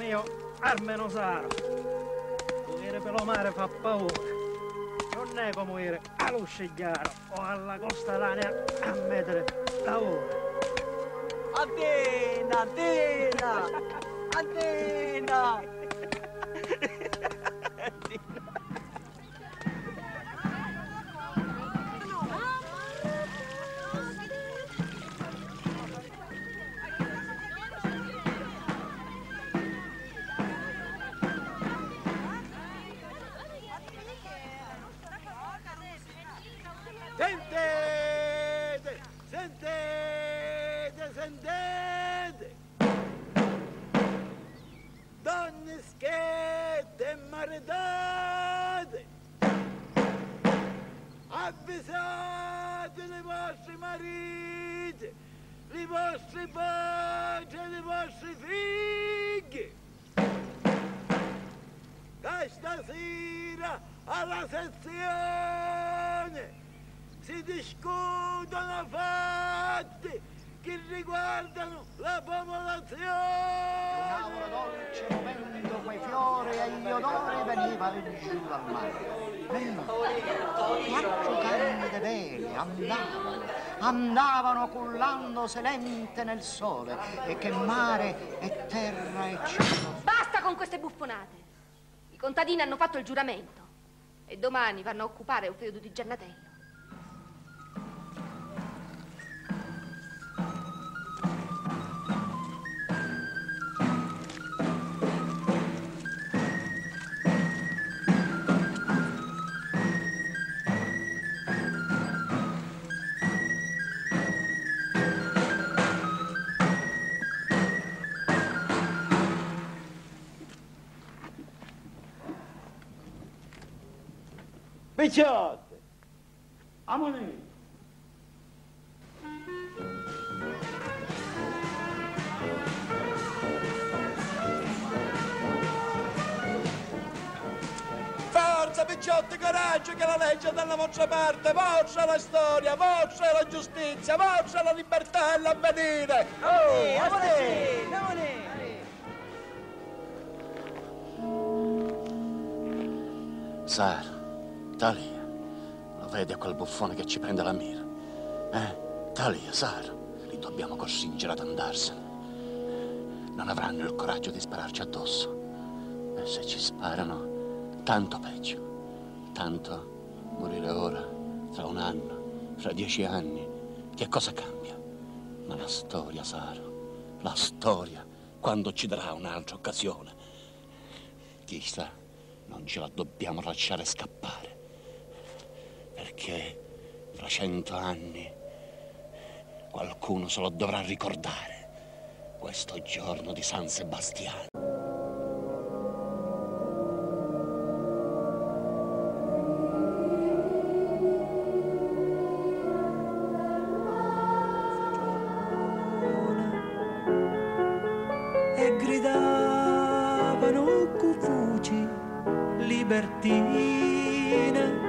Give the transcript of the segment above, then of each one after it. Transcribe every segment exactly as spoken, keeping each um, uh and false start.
mio, almeno Saro. Morire per lo mare fa paura. Non è come dire allo Scigliano o alla Costa d'Anea a mettere lavoro. Antena, antena, antena. Sentite, sentite, sentite. Donne schiette e maritate, avvisate i vostri mariti, i vostri padri e i vostri figli, che stasera alla sezione si discutono fatti che riguardano la popolazione. Un auro dolce movendo quei fiori e gli odori veniva giù dal mare. Quattro candide vele andavano, andavano cullando selente nel sole, e che mare e terra e cielo. Basta con queste buffonate. I contadini hanno fatto il giuramento e domani vanno a occupare un feudo di Giannatello. Picciotte, ammonì. Forza, picciotti, coraggio, che la legge è dalla vostra parte. Vostra la storia, vostra la giustizia, vostra la libertà e l'avvenire. Oh, ammonì, ammonì. Sara, Talia, lo vedi a quel buffone che ci prende la mira? Eh? Talia, Sara, li dobbiamo costringere ad andarsene. Non avranno il coraggio di spararci addosso. E se ci sparano, tanto peggio. Tanto morire ora, tra un anno, fra dieci anni, che cosa cambia? Ma la storia, Sara, la storia, quando ci darà un'altra occasione, chissà, non ce la dobbiamo lasciare scappare. Perché fra cento anni qualcuno se lo dovrà ricordare, questo giorno di San Sebastiano. E gridavano con voci libertine,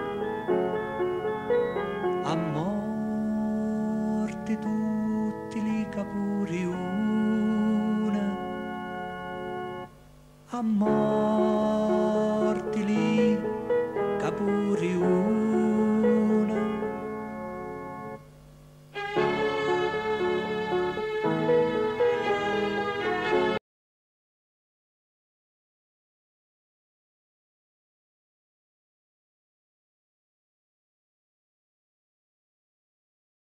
a morte tutti li capuri una, a morti li capuri una.